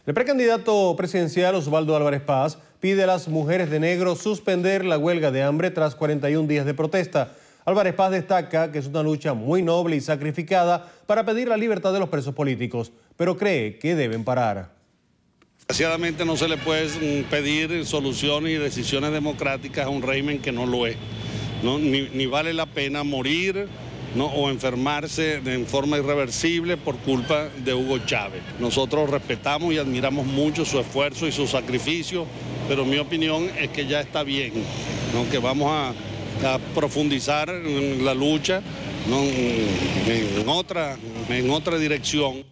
El precandidato presidencial Osvaldo Álvarez Paz pide a las mujeres de negro suspender la huelga de hambre tras 41 días de protesta. Álvarez Paz destaca que es una lucha muy noble y sacrificada para pedir la libertad de los presos políticos, pero cree que deben parar. Desgraciadamente no se le puede pedir soluciones y decisiones democráticas a un régimen que no lo es, ¿no? Ni vale la pena morir, ¿no? O enfermarse en forma irreversible por culpa de Hugo Chávez. Nosotros respetamos y admiramos mucho su esfuerzo y su sacrificio, pero mi opinión es que ya está bien, ¿no? Que vamos a profundizar en la lucha, ¿no? en otra dirección.